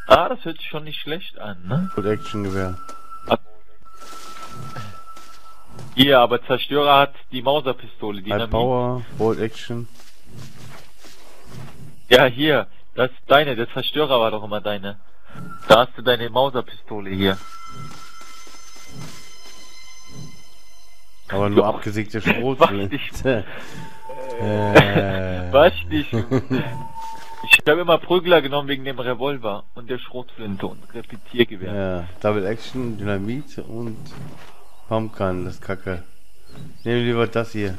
Ah, das hört sich schon nicht schlecht an, ne? Bolt Action Gewehr. Hier, aber Zerstörer hat die Mauserpistole, die High Power, Bolt Action. Ja, hier, das ist deine, der Zerstörer war doch immer deine. Da hast du deine Mauserpistole hier. Aber nur Doch. abgesägte Schrotflinte. Was nicht? Ich habe immer Prügler genommen wegen dem Revolver und der Schrotflinte und Repetiergewehr. Ja, Double Action, Dynamit und Pumpgun, das ist Kacke. Nehmen lieber das hier.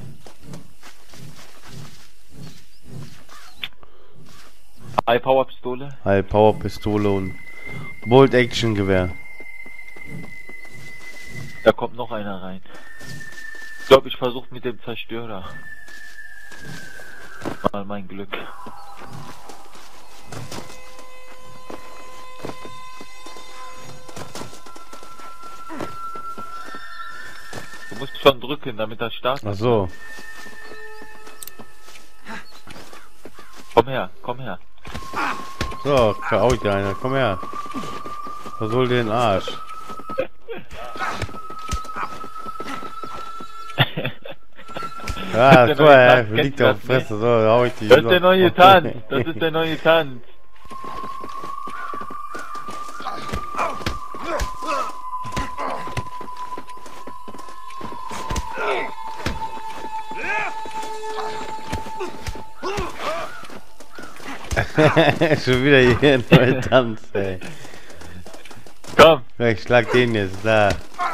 High Power Pistole. High Power Pistole und Bolt Action Gewehr. Da kommt noch einer rein. Ich glaube, ich versuche mit dem Zerstörer. Mal mein Glück. Du musst schon drücken, damit er startet. Ach so. Komm her, komm her. So, hau ich dir einer. Komm her. Versohl den Arsch. Ja, guck mal, liegt auf Fresse. So, hau ich die. Das ist der neue Tanz. Das ist der neue Tanz. Schon wieder hier ein neuer Tanz, ey. Komm. Ja, ich schlag den jetzt, da.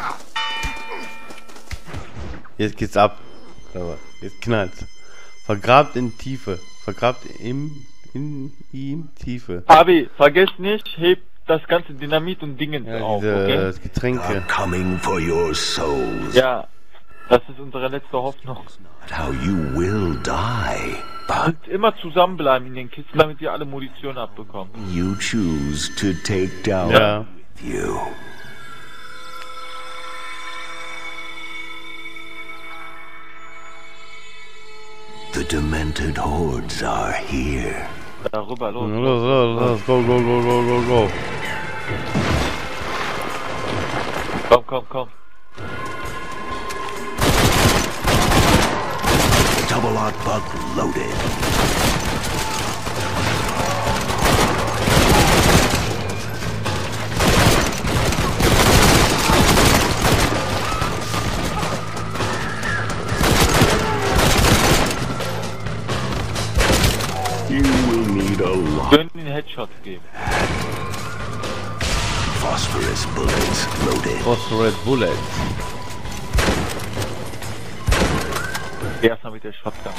Jetzt geht's ab. Aber jetzt knallt's. Vergrabt in Tiefe. Vergrabt in ihm Tiefe. Fabi, vergiss nicht, heb das ganze Dynamit und Dingens Ja, auf, diese, okay? das Getränke. Coming for your souls. Ja, das ist unsere letzte Hoffnung. How you will die. But Und immer zusammenbleiben in den Kisten, damit wir alle Munition abbekommen. you choose to take down Ja. with you. The demented hordes are here. Darüber, los. Los, los, los, go, go, go, go, go, go. Komm, komm, komm. Double odd bug loaded. You will need a lot. Schön den Headshot geben. Phosphorus bullets loaded. Phosphorus Bullet. Erstmal mit der Shotgun.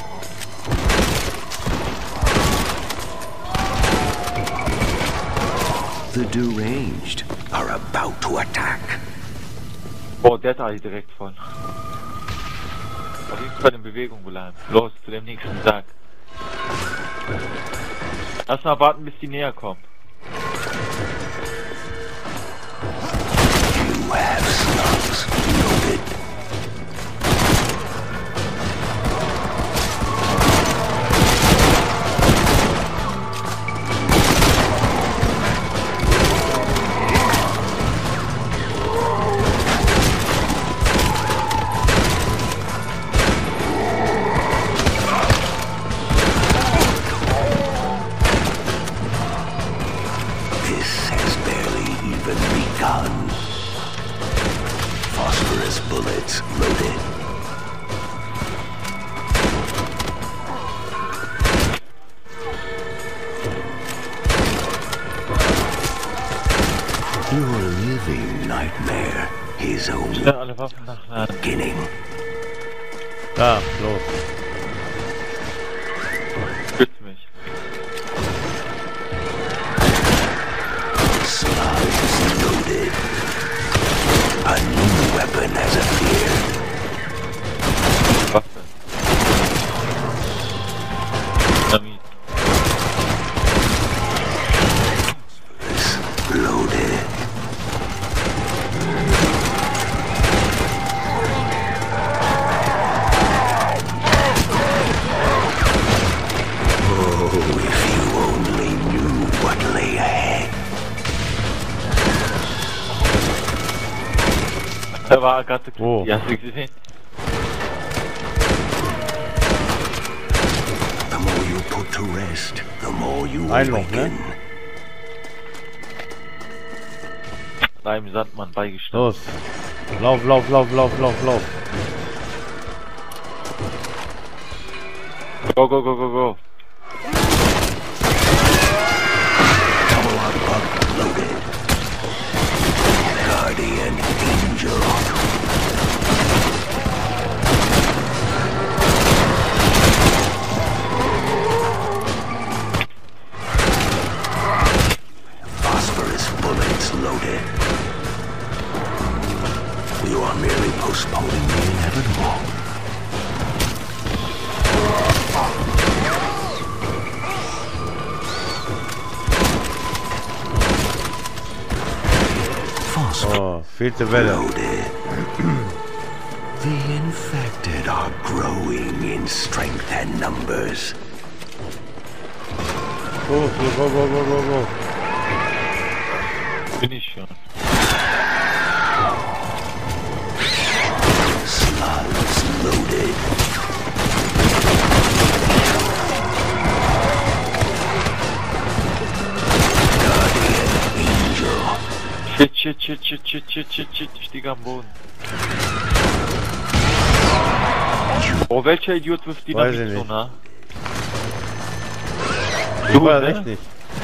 The deranged are about to attack. Boah, der da hier direkt von. Auf jeden Fall in Bewegung bleiben. Los, zu dem nächsten Sack. Lass mal warten, bis die näher kommen. You have slugs loaded. This has barely even begun. Phosphorus bullets loaded. Your living nightmare is only Schnell alle Waffen nachladen. beginning. Da, los. Stütz mich. Slugs loaded. A new weapon has appeared. Waffe. Dynamit. Loaded. Da war Agatha Wo? Christie, hast du gesehen? The more you put to rest, the more you Ein noch, ne? awaken. Da im Sandmann beigestanden. Los. Lauf, lauf, lauf, lauf, lauf, lauf. Go, go, go, go, go. Double up, bug loaded. Guardian Angel. Phosphorus bullets loaded. You are merely postponing the inevitable. Oh, fehlte Welle. Loaded. The infected are growing in strength and numbers. Go, go, go, go, go, go, go. Bin ich schon. Slugs loaded. Guardian Angel. Shit, shit, shit, shit, shit, shit, shit, shit, ich liege am Boden. Oh, welcher Idiot wirft die Weiß damit ich so nicht. nah? Du war ne? echt nicht.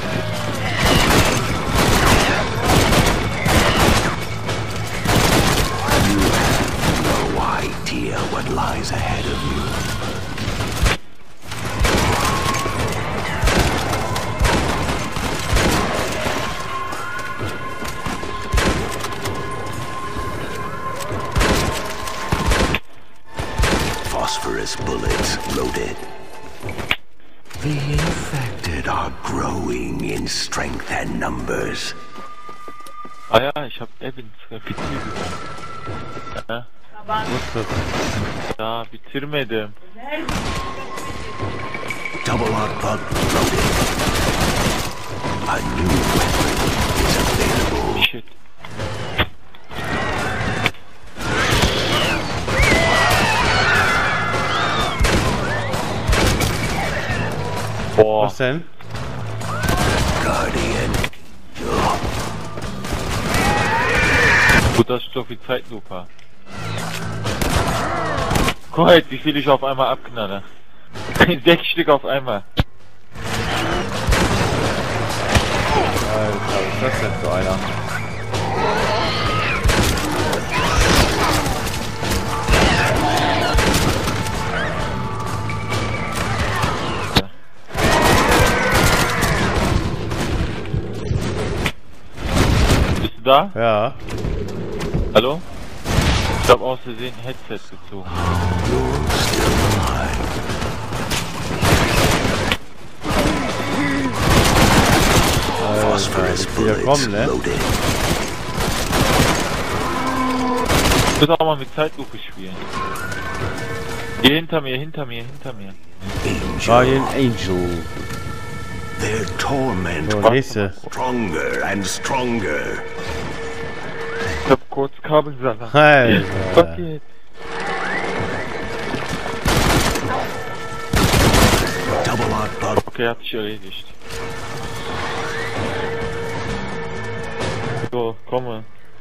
You have no idea what lies ahead of you. Phosphorus bullets loaded. The infected are growing in strength and numbers. Ah ja, ich hab Evans repetir gesagt. Ja, Was ist das? ya bitirmedim. Double up bug loaded. A new weapon is available. Shit. Boah, Was denn? Guardian. gut, das ist doch wie Zeitlupe. Guck jetzt, wie viel ich auf einmal abknalle. 6 Stück auf einmal. Alter, was ist das denn für einer? Bist du da? Ja. Hallo? Ich hab aus Versehen ein Headset gezogen. Phosphorus wieder bullets kommen, ne? loaded. Ich muss auch mal mit Zeitlupe spielen. Hier hinter mir, hinter mir, hinter mir. Guardian Angel. Their torment So, grows nächste. stronger and stronger. Ich hab kurz Kabelsalat. Alter. Was geht? Double out bug. Okay, hat sich erledigt. So, komme.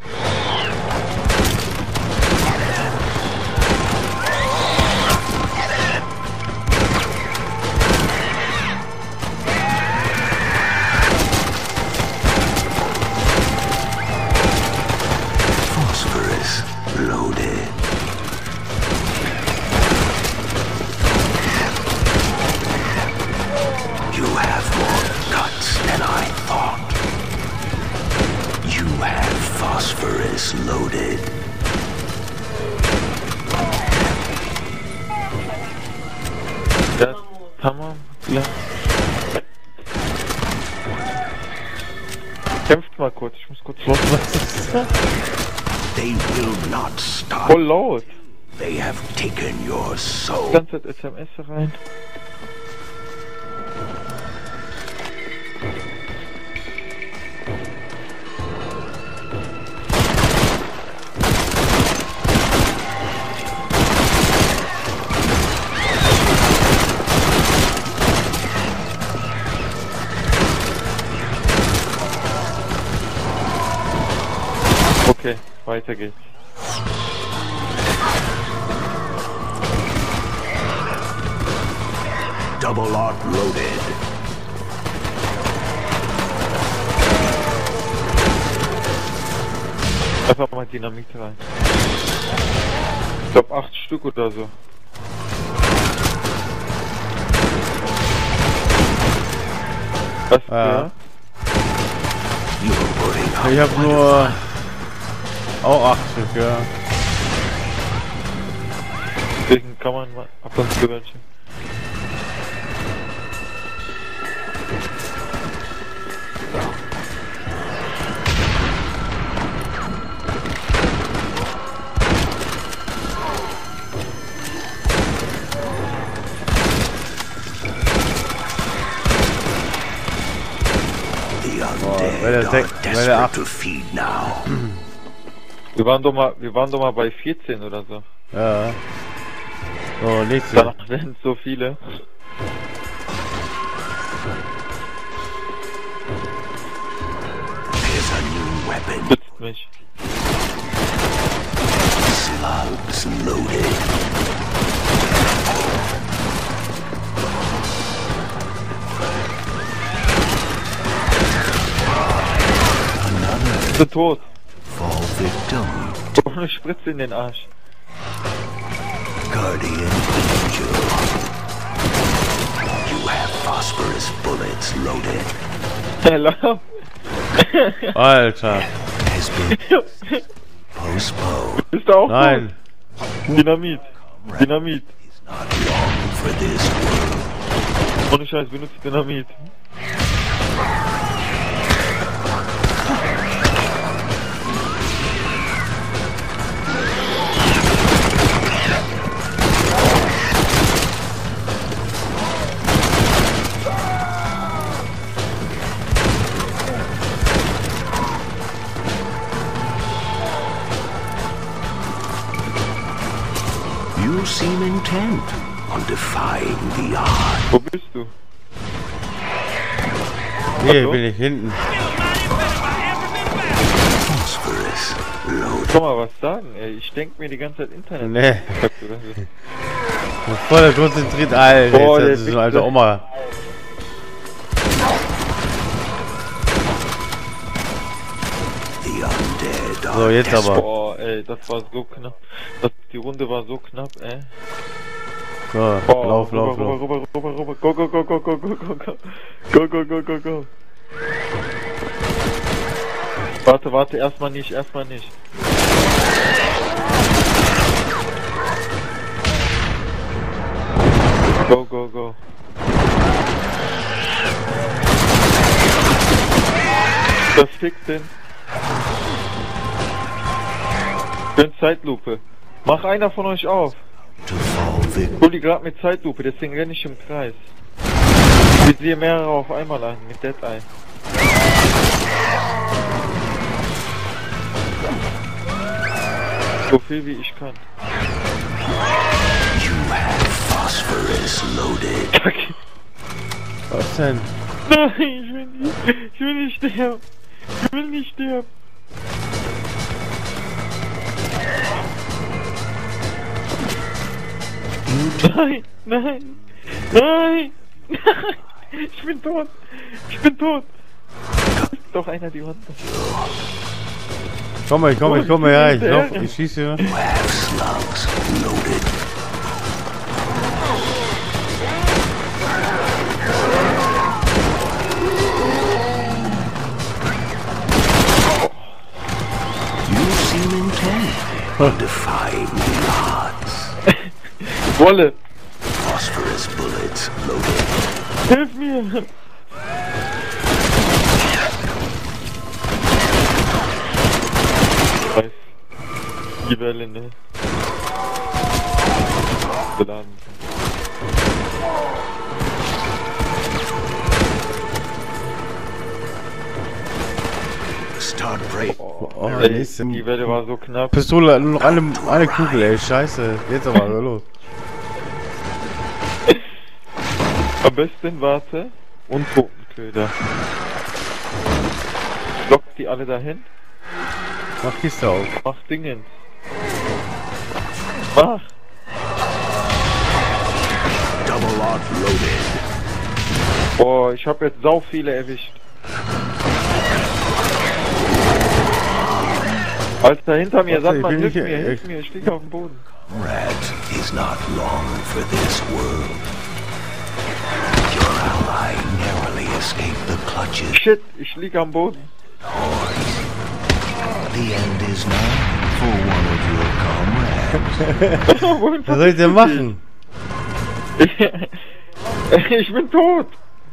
Phosphorus loaded. You have more guts than I thought. You have phosphorus loaded. Ja, tamam. Ja. Kämpft mal kurz, ich muss kurz los. They will not stop. Voll laut. They have taken your Die soul. ganze Zeit SMS rein. Weiter geht's. Double arc loaded. Einfach mal Dynamit rein. Ich glaub 8 Stück oder so. Was Ja. für? You're putting up Ich hab nur auch 8 Stück, ja. Deswegen kann man mal ab und zu welche. the weil der undead are Sek- weil der desperate 8 to feed now. Wir waren doch mal bei 14 oder so. Ja. So, nächste. Danach werden so viele. There's a new weapon. Stützt mich. Slugs loaded. Ich bin tot. Fall victim. Ohne Spritze in den Arsch. Guardian Angel. You have phosphorus bullets loaded. Hello. Alter. Has been postponed. Ist da auch Nein. tot? Dynamit. Dynamit. Not long for this world. Ohne Scheiß, benutzt Dynamit. You seem intent on defying the odds. Wo bist du? Hier Hallo? bin ich hinten. Phosphorus loaded. Kann mal was sagen, ey. Ich denk mir die ganze Zeit Internet. Nee. Oder so. Voll konzentriert, Alter. Boah, Jetzt der ist so Wichser. eine alte Oma. The undead are So, jetzt desperate. aber. Boah, ey, das war so knapp. Die Runde war so knapp, ey. So, Boah, lauf, lauf, rüber, lauf. rüber, rüber, rüber, rüber. Go, go, go, go, go, go, go, go. Go, go, go, go, go. Warte, warte, erstmal nicht, erstmal nicht. Go, go, go. Das fickt den. Schön Zeitlupe. Mach einer von euch auf. To fall victim. Hol die gerade mit Zeitlupe, deswegen renne ich im Kreis. Ich sehe mehrere auf einmal an, mit Dead Eye. So viel wie ich kann. You have phosphorus loaded. Was denn? Nein, ich will nicht sterben. Ich will nicht sterben. Nein, nein, nein, nein. Ich bin tot. Ich bin tot. Ist doch einer die Wand. Komm mal, ja, ich lauf, ich schieße. You have slugs loaded. You seem intent on defying the odds. Wolle, Phosphorus bullets loaded. hilf mir. Weiß. Die Welle, ne? Beladen. Start break. Oh, Ey, nächste. die Welle war so knapp. Pistole, nur noch eine Kugel, ey, scheiße. Jetzt aber, los. Am besten warte und Totenköder. Lockt die alle dahin. Mach Kiste auf. Mach Dingen. Mach. Double lock loaded. Boah, ich habe jetzt sau viele erwischt. Alter, hinter mir, Warte, Sandmann, ich bin hilf nicht- mir, ich liege auf dem Boden. Rat is not long for this world. Your ally narrowly escaped the clutches. Shit, ich liege am Boden. The end is nigh for one of your comrades. Wohin Was soll ich denn machen? Ich bin tot.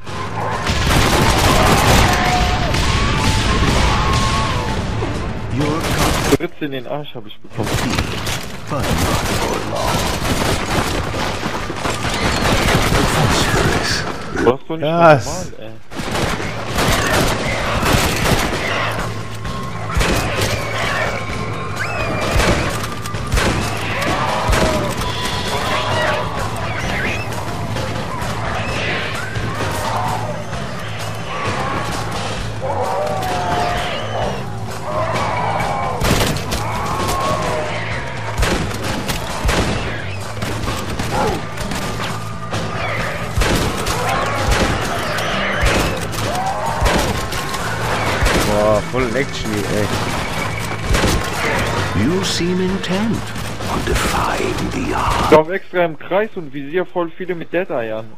Your Ritze in den Arsch habe ich bekommen. but not for long. Phosphorus. Du hast doch nicht Krass. normal, ey. Boah, voll Action, ey. You seem intent on defying the Ich odds. lauf extra im Kreis und visier voll viele mit Deadeye an.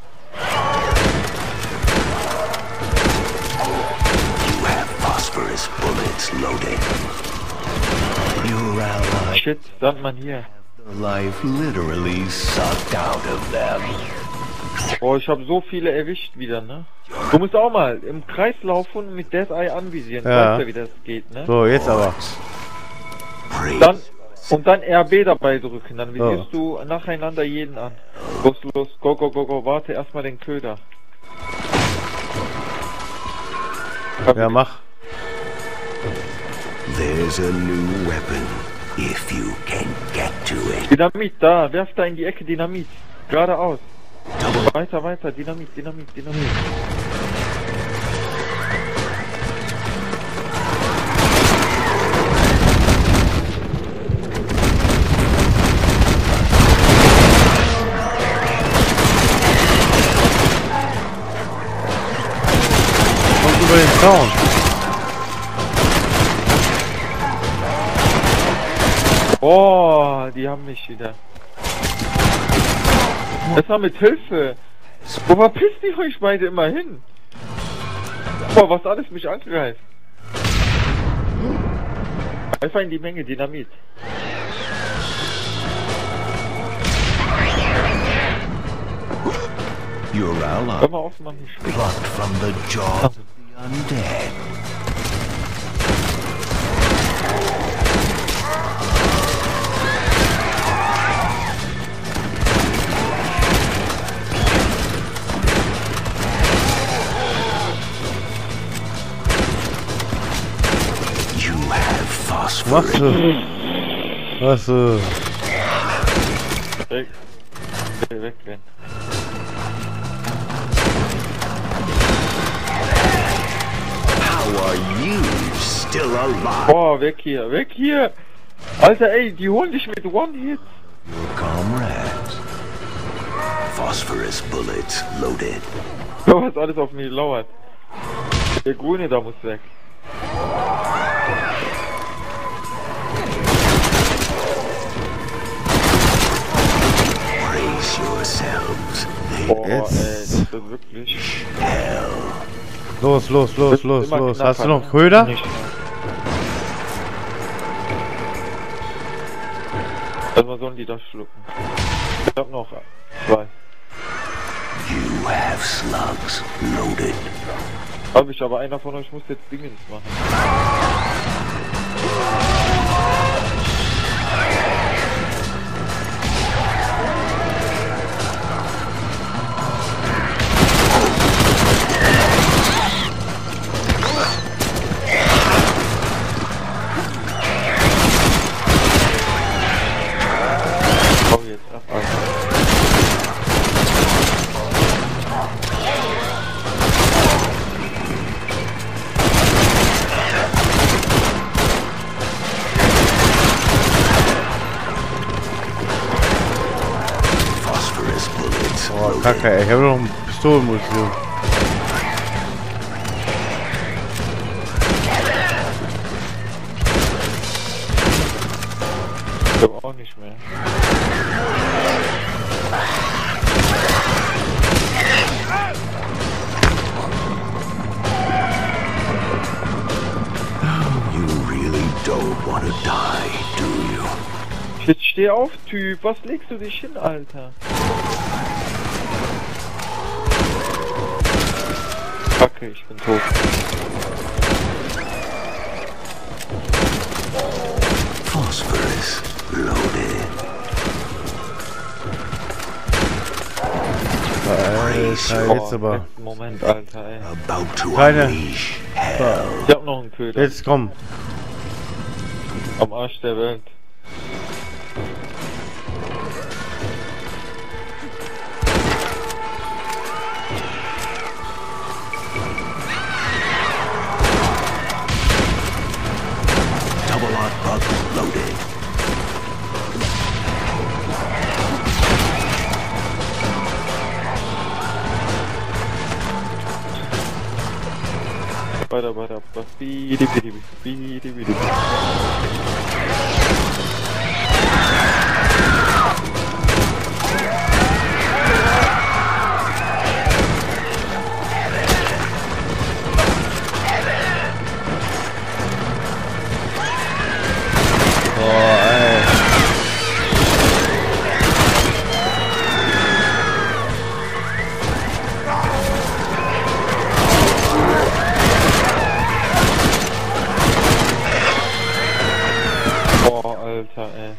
You have phosphorus bullets loaded. Your ally Shit, Sandmann hier. life literally sucked out of them. Boah, ich habe so viele erwischt wieder, ne? Du musst auch mal im Kreis laufen und mit Deadeye anvisieren. Ja. Weißt ja, wie das geht, ne? So, jetzt aber. Dann, und dann RB dabei drücken, dann visierst du nacheinander jeden an. Los, los, go, go, go, go, warte erstmal den Köder. Ja, mach. There's a new weapon if you can get to it. Dynamit, da, werf da in die Ecke Dynamit. Geradeaus. Weiter, weiter, Dynamit, Dynamit, Dynamit. Kommt über den Zaun. Oh, die haben mich wieder. Das war mit Hilfe. Wo verpisst ihr euch beide immer hin? Boah, was alles mich angreift. Einfach in die Menge Dynamit. Your ally Hör mal auf, Mann, nicht schlecht. plucked from the jaws of the undead. You have phosphorus. Machst du? Was du? Weg. Wegrennen. How are you still alive? Boah, weg hier, weg hier. Alter, ey, die holen dich mit One-Hit. Your comrades. Phosphorus bullets loaded. Was alles auf mich lauert. Der Grüne da muss weg. Brace yourselves. Boah, Jetzt. ey, das ist wirklich... Hell. Los, los, los, los, Immer los. knapper, Hast du noch ne? Köder? Nicht. Also sollen die das schlucken. Ich hab noch zwei. You have slugs loaded. Hab ich, aber einer von euch muss jetzt Dingens machen. Hau jetzt ab, Alter. Kacke, ey. Ich habe noch eine Pistolenmunition. Ich glaube auch nicht mehr. You really don't want to die, do you? Jetzt steh auf, Typ. Was legst du dich hin, Alter? Kacke, ich bin tot. Phosphorus loaded. Alter, jetzt aber. letzten Moment, Alter, ey. About to Keine. unleash hell. Ich hab noch einen Köder. Jetzt komm. Am Arsch der Welt. Double lock bugs loaded. Weiter. Bidi. Boah, ey. Boah, Alter, ey.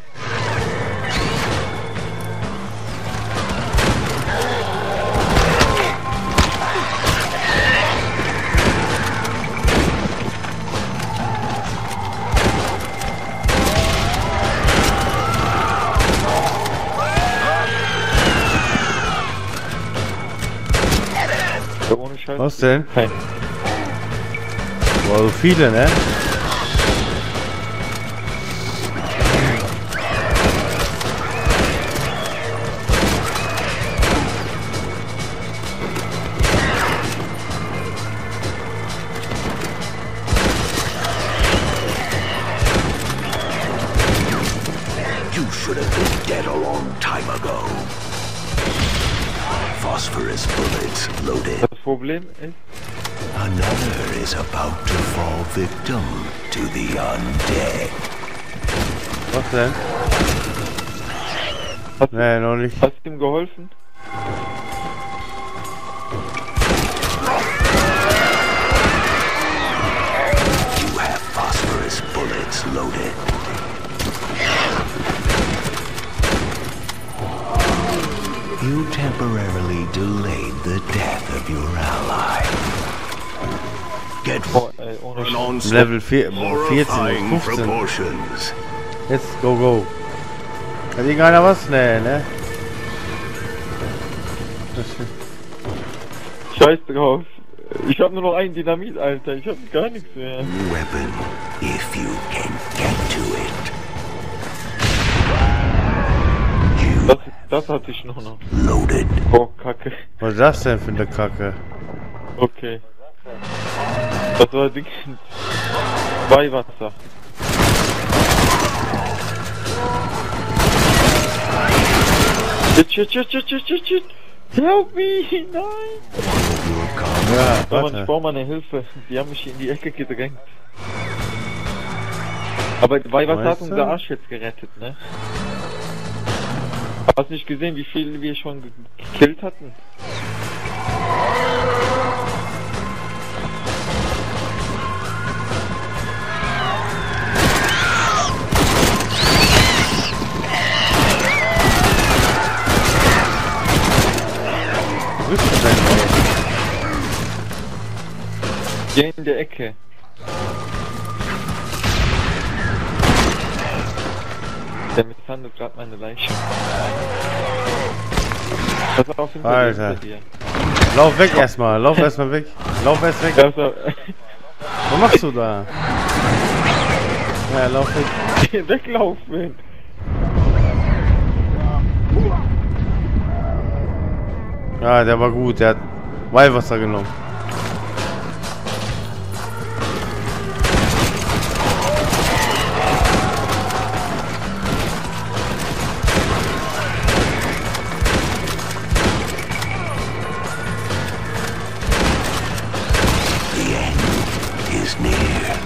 Ja, ohne Scheiß. Was denn? Kein. Boah, so viele, ne? You should have been dead a long time ago. Phosphorus bullets loaded. Das Problem ist, Another is about to fall victim to the undead. Was denn? Nee, noch nicht. hast du ihm geholfen? You have phosphorus bullets loaded. You temporarily delayed the death of your ally. Get Boah, ey, ohne Scheiß. onslaught Level 4, 14 horrifying und 15. proportions. Jetzt, go. Hat irgendeiner was? Nee, ne? Scheiß drauf. Ich hab nur noch ein Dynamit, Alter. Ich hab gar nichts mehr. Weapon, if you can get to it. You Das hatte ich nur noch. loaded. Oh, Kacke. Was ist das denn für eine Kacke? Okay. Das war Ding. Weihwasser. Shit. Help me! Nein! Ja, Mann, ich warte. brauche mal eine Hilfe. Die haben mich in die Ecke gedrängt. Aber Weihwasser hat Weißt du? unser Arsch jetzt gerettet, ne? Hast nicht gesehen, wie viel wir schon gekillt hatten? Wo bist du denn, ey? Hier in der Ecke. Der misshandelt gerade meine Leiche. Pass auf, hinter Alter. dir. Lauf weg erstmal, lauf erstmal weg. Lauf erst weg. Ja, so. Was machst du da? Ja, lauf weg. Weglaufen. Ja, der war gut. Der hat Weihwasser genommen. The end is near.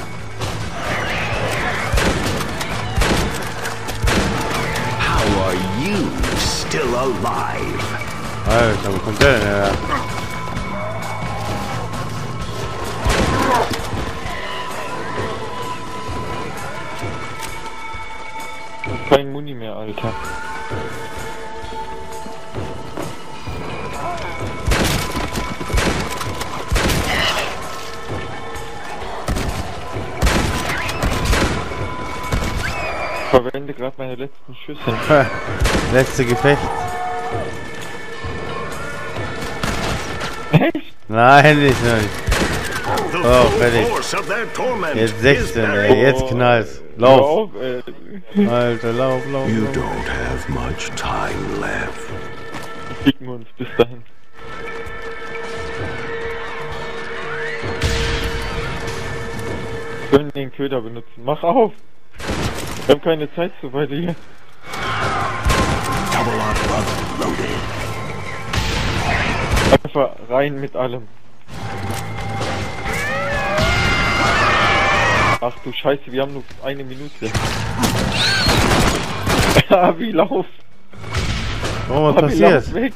How are you still alive? Alter, wo kommt der denn her? Kein Muni mehr, Alter. Ich verwende gerade meine letzten Schüsse. Letzte Gefecht. Echt? Nein, nicht. The Oh, full fertig. force of their torment Jetzt is 16, very- ey. Jetzt knallt's. Hör Lauf. auf, ey. Alter, lauf. You don't have much time left. Ficken uns bis dahin. Wir können den Köder benutzen. Mach auf! Wir haben keine Zeit so weit hier. Double our bug loaded. Einfach rein mit allem. Ach du Scheiße, wir haben nur eine Minute. Ja, wie lauf! Oh, was Abi, lauf passiert? weg!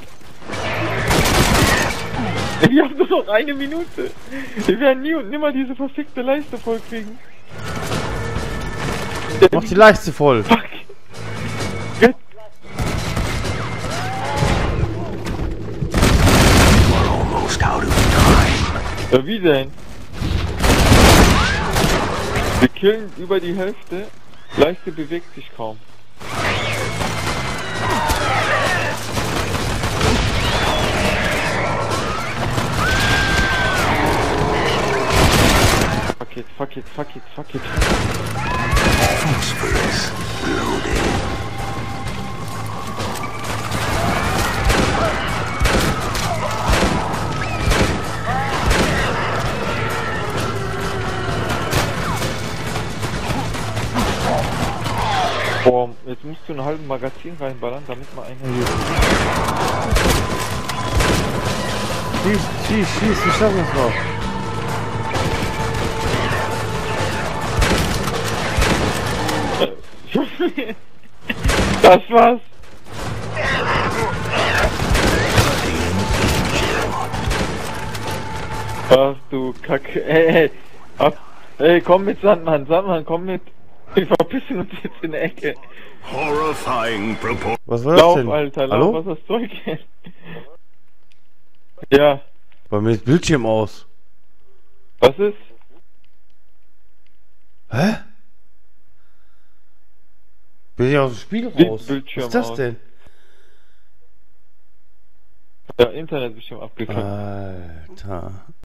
Wir haben nur noch eine Minute! Wir werden nie und nimmer diese verfickte Leiste vollkriegen. Mach die Leiste voll. Fuck! Jetzt! We're almost out of time. Ja, wie denn? Wir killen über die Hälfte, Leiste bewegt sich kaum. Fuck it. Phosphorus loaded. Boah, jetzt musst du einen halben Magazin reinballern, damit man einen hier. Schieß, wir schaffen es noch. Das war's! Ach du Kacke, ey, komm mit Sandmann, komm mit. Wir verpissen uns jetzt in der Ecke. Horrifying proportion. Was war das Lauf, denn? Alter, Hallo? lauf, was das Zeug ist. Ja, Bei mir ist Bildschirm aus. was ist? Hä? Bin ich aus dem Spiel Wie raus? Bildschirm Was ist das aus? denn? Ja, Internet bestimmt abgekackt. Alter.